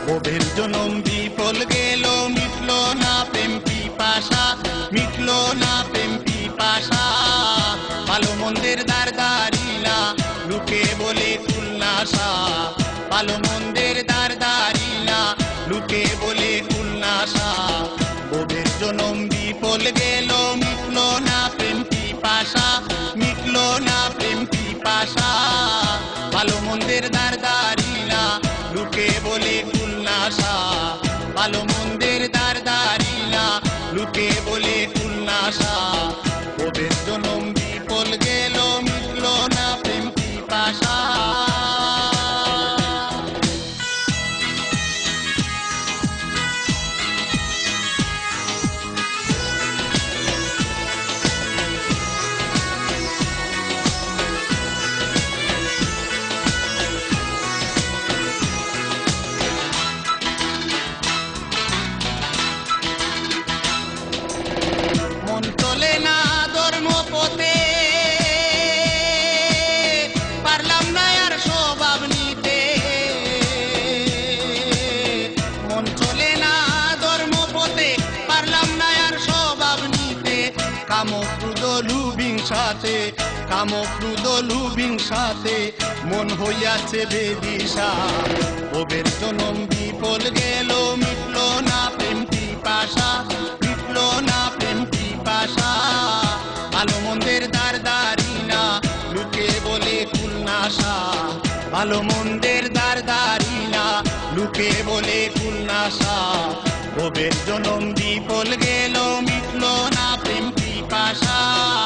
ভবের জনম বিফল গেল, মিটল না প্রেম পিপাসা, মিটল না প্রেম পিপাসা। ভালো মন্দের দ্বার দাঁড়িলা, লোকে বলে কুলনাশা। ভালো মন্দের দ্বার দাঁড়িলা, লোকে বলে কুলনাশা। ভবের জনম বিফল গেল, মিটল না প্রেম পিপাসা, মিটল না প্রেম পিপাসা। ভালো মন্দের দ্বার দাঁড়িলা, লোকে বলে কুলনাশা। ভালো মন্দের দ্বার দাঁড়িলা, লোকে বলে কুলনাশা। ভবের জনম বিফল গেল, মিটল না প্রেম পিপাসা। মন চলে না ধর্ম পথে, পারলাম না আর স্বভাব নিতে। মন চলে না ধর্ম পথে, পারলাম না আর স্বভাব নিতে। কামক্রোধ লুভিংসাতে, কামক্রোধ লুভিংসাতে মন হইয়াছে বেদিশা। ভবের জনম বিফল গেল, মিটল না প্রেম পিপাসা, মিটল না প্রেম পিপাসা। ভালো মন্দের দ্বার দাঁড়িনা, লোকে বলে কুলনাশা। ভালো মন্দের দ্বার দাঁড়িনা, লোকে বলে কুলনাশা। ভবের জনম বিফল গেল, মিটল না প্রেম পিপাসা।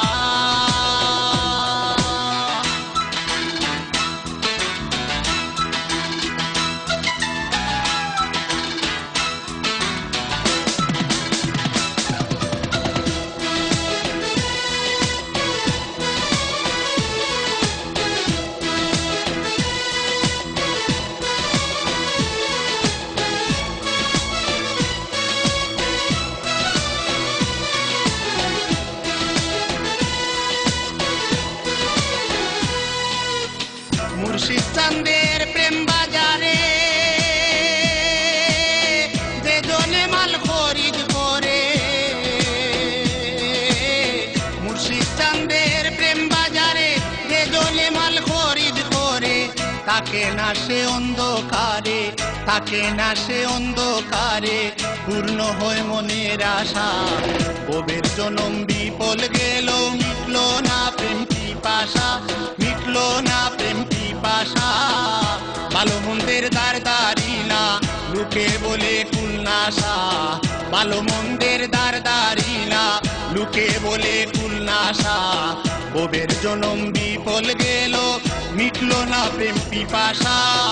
মুর্শিদ চাঁদের প্রেম বাজারে, যে জনে মাল খরিদ করে। মুর্শিদ চাঁদের প্রেম বাজারে, যে জনে মাল খরিদ করে। তাকে না সে অন্ধকারে, তাকে না সে অন্ধকারে পূর্ণ হয় মনের আশা। ভবের জনম বিফল গেল, মিটল না প্রেম পিপাসা, মিটল না প্রেম পিপাসা। ভালো মন্দের দ্বার দাঁড়িলা, লোকে বলে কুলনাশা। ভালো মন্দের দ্বার দাঁড়িলা, লোকে বলে কুলনাশা। ভবের জনম বিফল গেল, মিটল না প্রেম পিপাসা।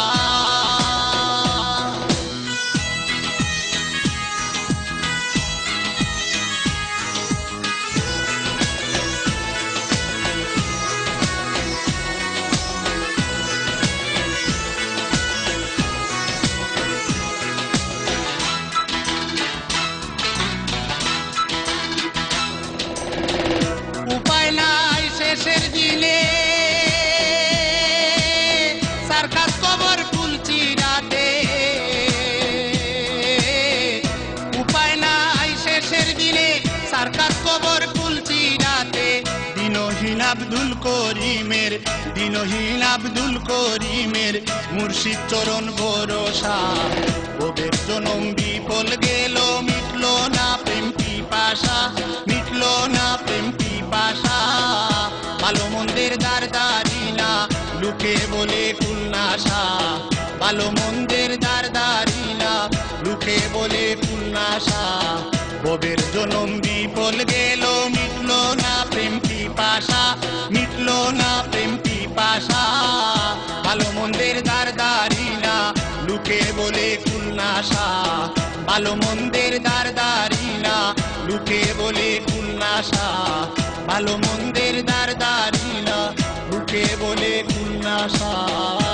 উপায় নাই শেষের দিনে, সার্কাস কবর তুলছি রাতে। উপায় নাই শেষের দিনে, সার্কাস কবর তুলছি রাতে। দিনহীন আব্দুল করিমের, দিনহীন আব্দুল করিমের মুর্শিদ চরণ ভরসা। ভবের জনম বিফল গেল, মিটল না প্রেম পিপাসা, মিটল না প্রেম পিপাসা। ভালো মন্দের দ্বার দাঁড়িলা, লোকে বলে কুলনাশা। ভালো মন্দের দ্বার দাঁড়িলা, লোকে বলে কুলনাশা। ভবের জনম বিফল গেল, মিটল না প্রেম পিপাসা, মিটল না প্রেম পিপাসা। ভালো মন্দের দ্বার দাঁড়িলা, লোকে বলে কুলনাশা। ভালো মন্দের দ্বার দাঁড়িলা, লোকে বলে কুলনাশা। ভালো মন্দের দ্বার দাঁড়িলা, লোকে বলে কুলনাশা।